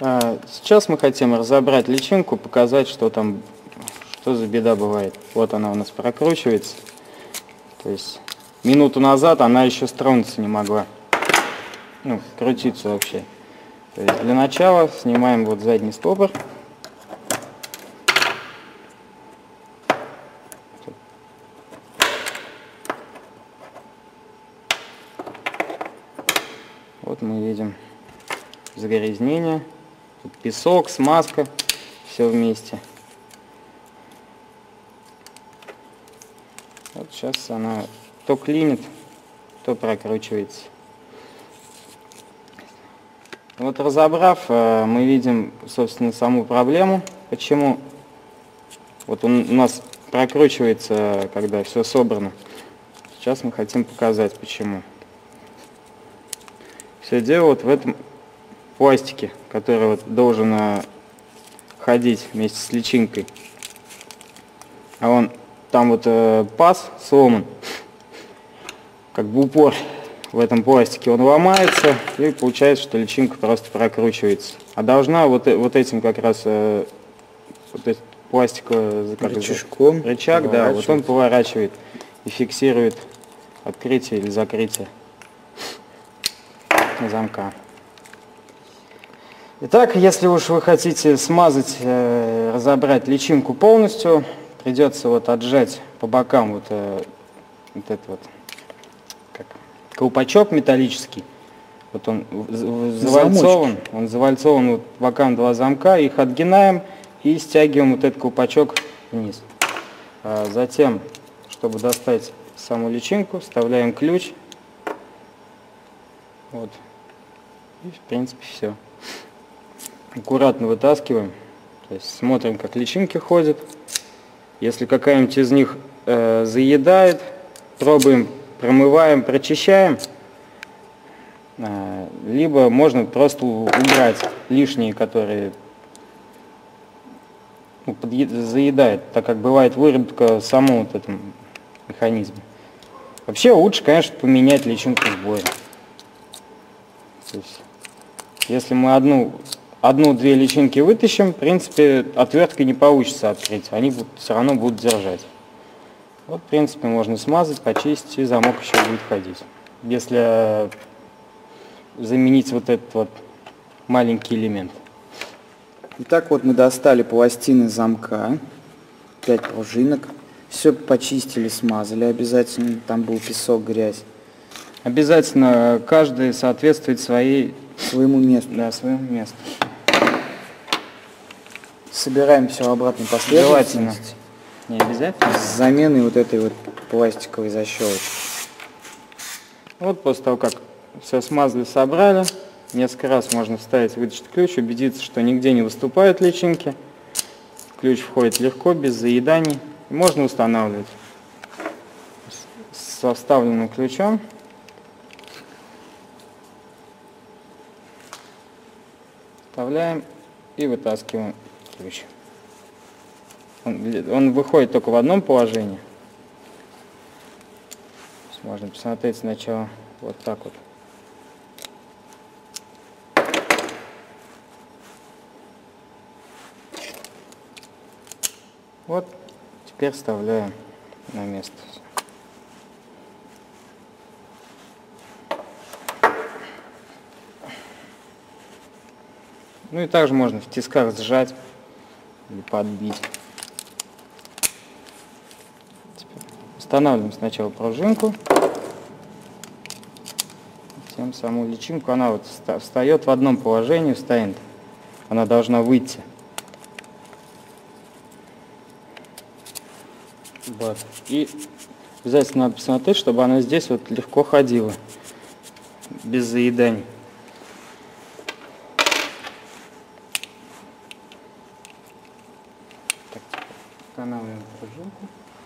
Сейчас мы хотим разобрать личинку, показать, что там, что за беда бывает. Вот она у нас прокручивается. То есть минуту назад она еще стронуться не могла. Ну, крутиться вообще. То есть для начала снимаем вот задний стопор. Вот мы видим загрязнение. Тут песок, смазка, все вместе. Вот сейчас она то клинит, то прокручивается. Вот разобрав, мы видим, собственно, саму проблему, почему вот он у нас прокручивается, когда все собрано. Сейчас мы хотим показать, почему. Все дело вот в этом пластике, который вот должен ходить вместе с личинкой. А он там вот паз сломан, как бы упор в этом пластике, он ломается, и получается, что личинка просто прокручивается. А должна вот этим как раз вот этот пластиковый рычаг, да, вот он поворачивает и фиксирует открытие или закрытие замка. Итак, если уж вы хотите смазать, разобрать личинку полностью, придется вот отжать по бокам вот этот вот колпачок металлический. Вот он завальцован вот по бокам два замка, их отгинаем и стягиваем вот этот колпачок вниз. Затем, чтобы достать саму личинку, вставляем ключ. Вот. И в принципе все. Аккуратно вытаскиваем. То есть смотрим, как личинки ходят. Если какая-нибудь из них заедает, пробуем, промываем, прочищаем. Либо можно просто убрать лишние, которые заедают, так как бывает выработка в самом вот этом механизме. Вообще лучше, конечно, поменять личинку в сборе. То есть, если мы одну-две личинки вытащим, в принципе, отверткой не получится открыть, они все равно будут держать. Вот, в принципе, можно смазать, почистить, и замок еще будет ходить. Если заменить вот этот вот маленький элемент. Итак, вот мы достали пластины замка, 5 пружинок, все почистили, смазали обязательно, там был песок, грязь. Обязательно каждый соответствует своему месту. Да, своему месту. Собираем все в обратной последовательности. Не обязательно. С заменой вот этой вот пластиковой защелочки. Вот после того, как все смазали, собрали, несколько раз можно вставить, вытащить ключ, убедиться, что нигде не выступают личинки. Ключ входит легко, без заеданий. И можно устанавливать. Со вставленным ключом вставляем и вытаскиваем ключ. Он выходит только в одном положении. Можно посмотреть сначала вот так вот. Вот, теперь вставляем на место. Ну и также можно в тисках сжать или подбить. Устанавливаем сначала пружинку, затем саму личинку. Она вот встает в одном положении, встанет. Она должна выйти. Вот. И обязательно надо посмотреть, чтобы она здесь вот легко ходила, без заеданий. Так, устанавливаем пружинку.